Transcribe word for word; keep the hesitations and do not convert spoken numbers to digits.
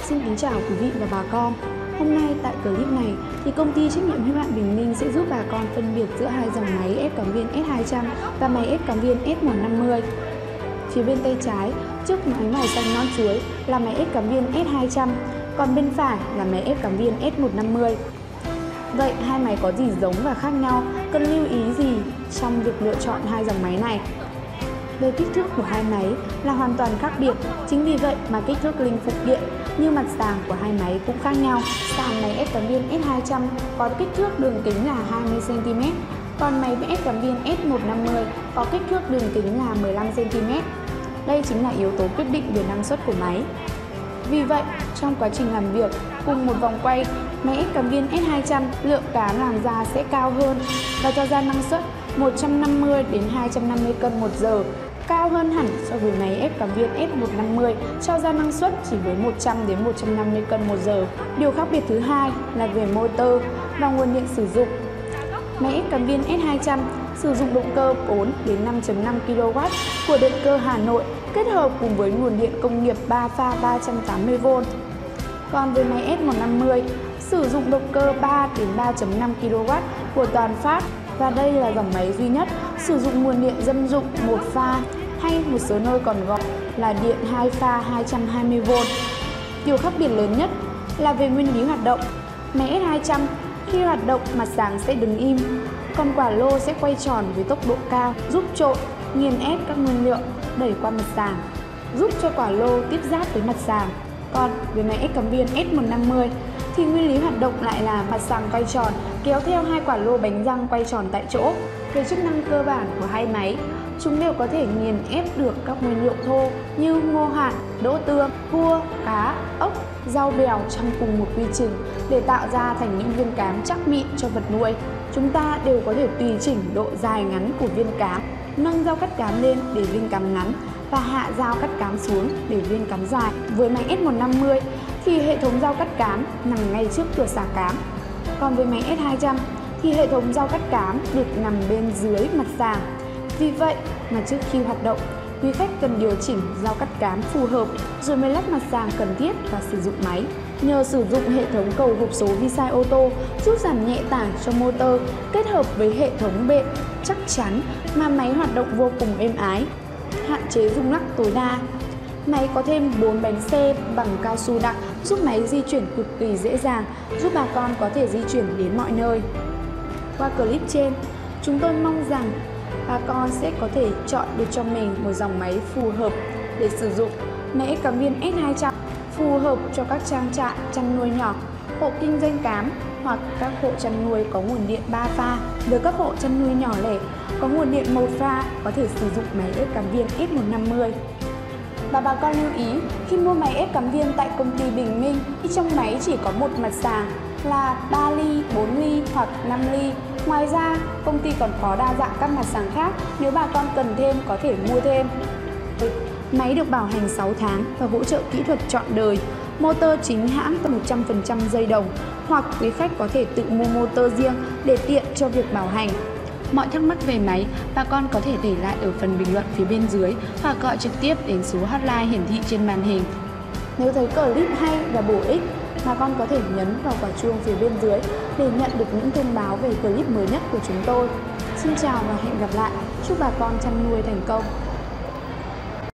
Xin kính chào quý vị và bà con. Hôm nay tại clip này thì công ty trách nhiệm hữu hạn Bình Minh sẽ giúp bà con phân biệt giữa hai dòng máy ép cắm viên S hai trăm và máy ép cắm viên S một trăm năm mươi. Phía bên tay trái, trước máy màu xanh non chuối là máy ép cắm viên S hai trăm, còn bên phải là máy ép cắm viên S một trăm năm mươi. Vậy hai máy có gì giống và khác nhau? Cần lưu ý gì trong việc lựa chọn hai dòng máy này? Về kích thước của hai máy là hoàn toàn khác biệt, chính vì vậy mà kích thước linh phụ kiện như mặt sàng của hai máy cũng khác nhau. Sàng máy ép cắm viên S hai trăm có kích thước đường kính là hai mươi xăng ti mét, còn máy ép cắm viên S một trăm năm mươi có kích thước đường kính là mười lăm xăng ti mét. Đây chính là yếu tố quyết định về năng suất của máy. Vì vậy, trong quá trình làm việc, cùng một vòng quay, máy ép cắm viên S hai trăm lượng cám làm ra sẽ cao hơn và cho ra năng suất một trăm năm mươi đến hai trăm năm mươi cân một giờ, cao hơn hẳn so với máy ép cắm viên S một trăm năm mươi cho ra năng suất chỉ với một trăm đến một trăm năm mươi cân một giờ. Điều khác biệt thứ hai là về motor và nguồn điện sử dụng. Máy ép cắm viên S hai trăm sử dụng động cơ bốn đến năm phẩy năm ki lô oát của điện cơ Hà Nội kết hợp cùng với nguồn điện công nghiệp ba pha ba trăm tám mươi vôn. Còn với máy S một trăm năm mươi sử dụng động cơ ba đến ba phẩy năm ki lô oát của Toàn Phát, và đây là dòng máy duy nhất sử dụng nguồn điện dân dụng một pha hay một số nơi còn gọi là điện hai pha hai trăm hai mươi vôn. Điều khác biệt lớn nhất là về nguyên lý hoạt động. Máy S hai trăm khi hoạt động mặt sàng sẽ đứng im, còn quả lô sẽ quay tròn với tốc độ cao, giúp trộn, nghiền ép các nguyên liệu đẩy qua mặt sàng, giúp cho quả lô tiếp giáp với mặt sàng. Còn với máy ép cắm viên S một trăm năm mươi thì nguyên lý hoạt động lại là mặt sàng quay tròn kéo theo hai quả lô bánh răng quay tròn tại chỗ. Về chức năng cơ bản của hai máy, chúng đều có thể nghiền ép được các nguyên liệu thô như ngô hạt, đỗ tương, cua, cá, ốc, rau bèo trong cùng một quy trình để tạo ra thành những viên cám chắc mịn cho vật nuôi. Chúng ta đều có thể tùy chỉnh độ dài ngắn của viên cám, nâng dao cắt cám lên để viên cám ngắn và hạ dao cắt cám xuống để viên cám dài. Với máy S một trăm năm mươi thì hệ thống dao cắt cám nằm ngay trước cửa xả cám. Còn với máy S hai trăm thì hệ thống dao cắt cám được nằm bên dưới mặt sàng. Vì vậy mà trước khi hoạt động, quý khách cần điều chỉnh dao cắt cám phù hợp rồi mới lắp mặt sàng cần thiết và sử dụng máy. Nhờ sử dụng hệ thống cầu hộp số vi-sai ô tô giúp giảm nhẹ tải cho motor kết hợp với hệ thống bệ chắc chắn mà máy hoạt động vô cùng êm ái, hạn chế rung lắc tối đa. Máy có thêm bốn bánh xe bằng cao su đặc giúp máy di chuyển cực kỳ dễ dàng, giúp bà con có thể di chuyển đến mọi nơi. Qua clip trên, chúng tôi mong rằng bà con sẽ có thể chọn được cho mình một dòng máy phù hợp để sử dụng. Máy ép cắm viên S hai trăm phù hợp cho các trang trại chăn nuôi nhỏ, hộ kinh doanh cám hoặc các hộ chăn nuôi có nguồn điện ba pha. Với các hộ chăn nuôi nhỏ lẻ có nguồn điện một pha có thể sử dụng máy ép cắm viên S một trăm năm mươi. Và bà con lưu ý, khi mua máy ép cắm viên tại công ty Bình Minh thì trong máy chỉ có một mặt sàng là ba ly, bốn ly hoặc năm ly. Ngoài ra, công ty còn có đa dạng các mặt sàng khác, nếu bà con cần thêm có thể mua thêm. Máy được bảo hành sáu tháng và hỗ trợ kỹ thuật trọn đời. Motor chính hãng một trăm phần trăm dây đồng, hoặc quý khách có thể tự mua motor riêng để tiện cho việc bảo hành. Mọi thắc mắc về máy, bà con có thể để lại ở phần bình luận phía bên dưới hoặc gọi trực tiếp đến số hotline hiển thị trên màn hình. Nếu thấy clip hay và bổ ích, bà con có thể nhấn vào quả chuông phía bên dưới để nhận được những thông báo về clip mới nhất của chúng tôi. Xin chào và hẹn gặp lại. Chúc bà con chăn nuôi thành công.